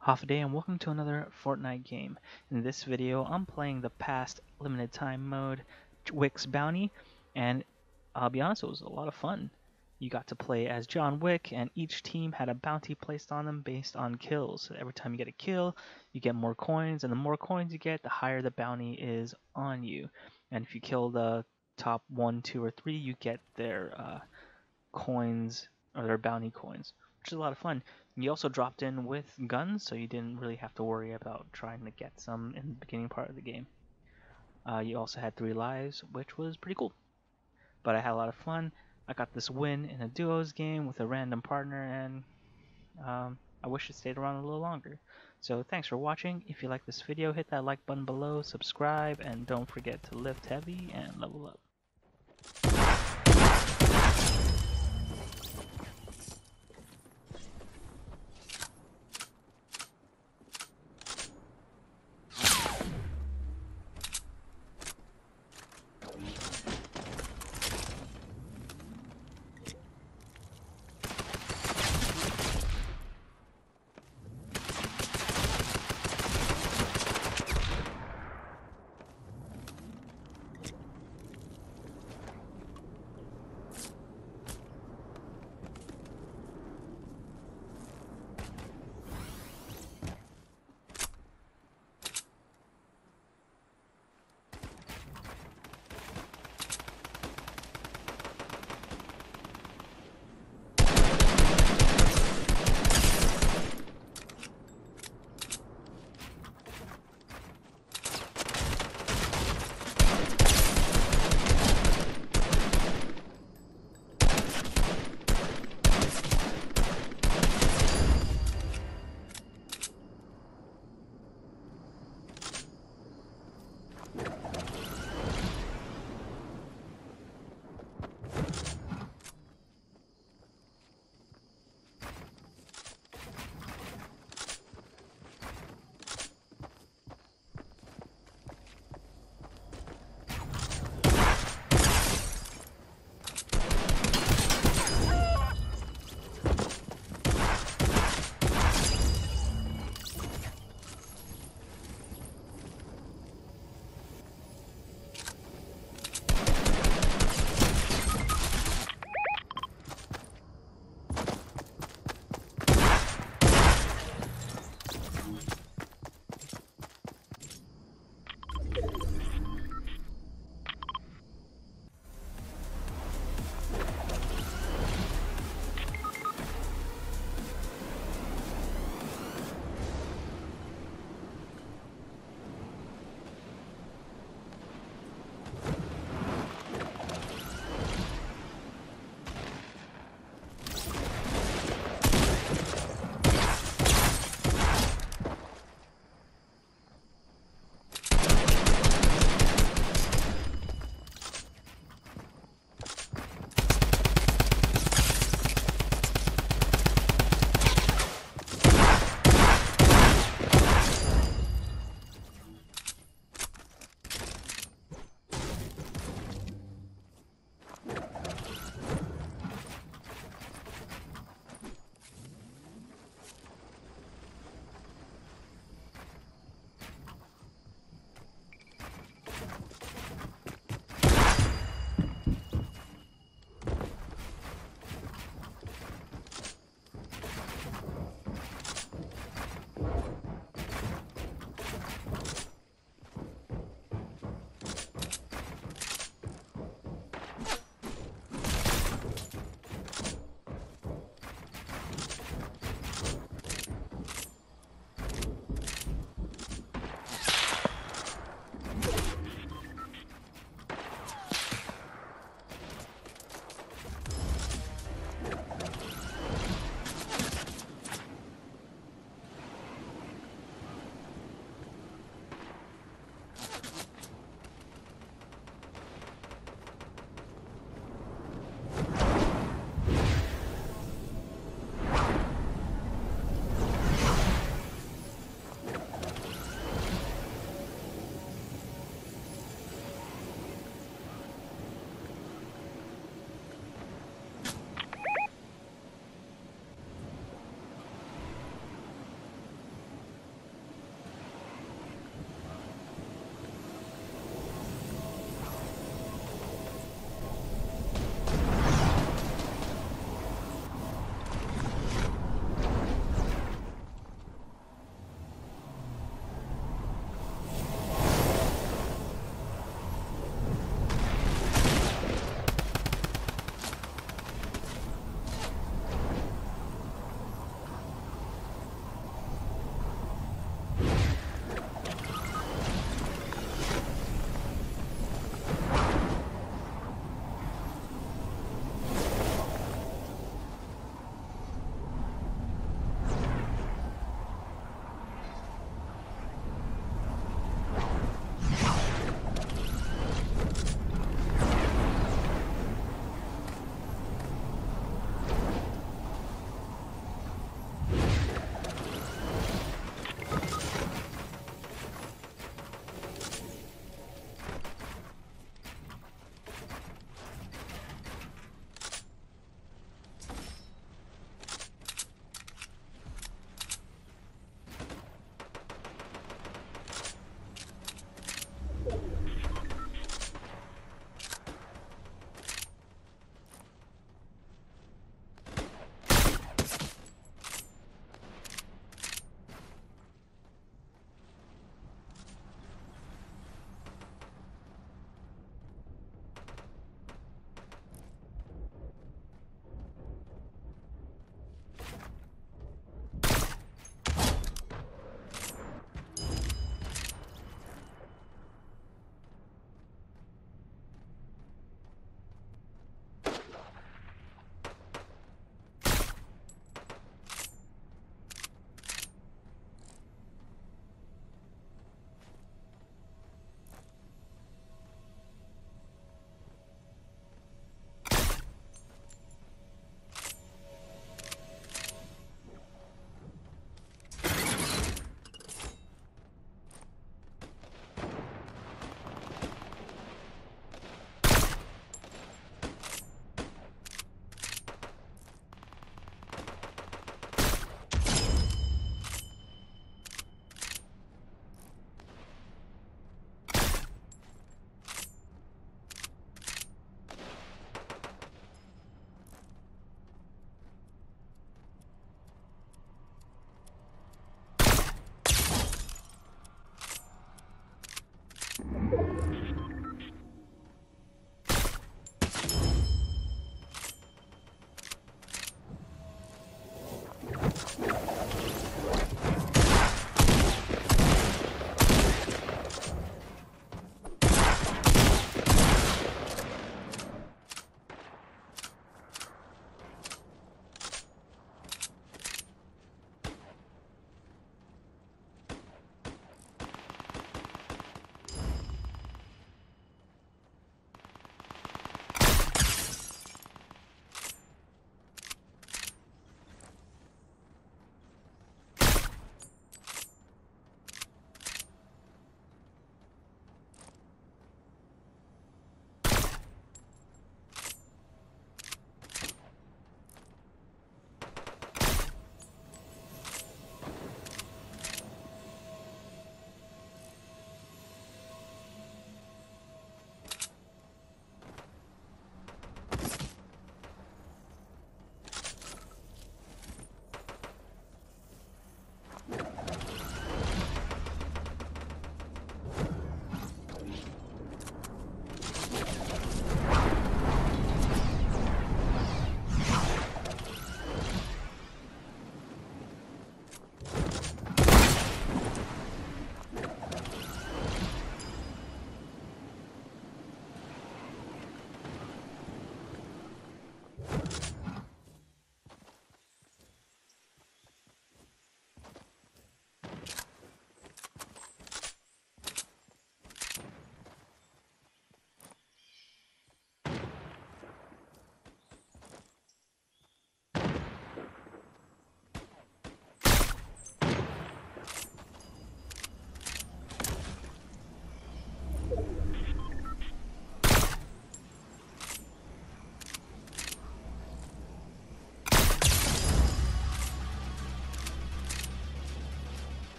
Half a day and welcome to another Fortnite game. In this video, I'm playing the past limited time mode, Wick's Bounty, and I'll be honest, it was a lot of fun. You got to play as John Wick, and each team had a bounty placed on them based on kills. So every time you get a kill, you get more coins, and the more coins you get, the higher the bounty is on you. And if you kill the top 1, 2, or 3, you get their coins, or their bounty coins, which is a lot of fun. You also dropped in with guns, so you didn't really have to worry about trying to get some in the beginning part of the game. You also had 3 lives, which was pretty cool. But I had a lot of fun. I got this win in a duos game with a random partner, and I wish it stayed around a little longer. So thanks for watching. If you like this video, hit that like button below, subscribe, and don't forget to lift heavy and level up.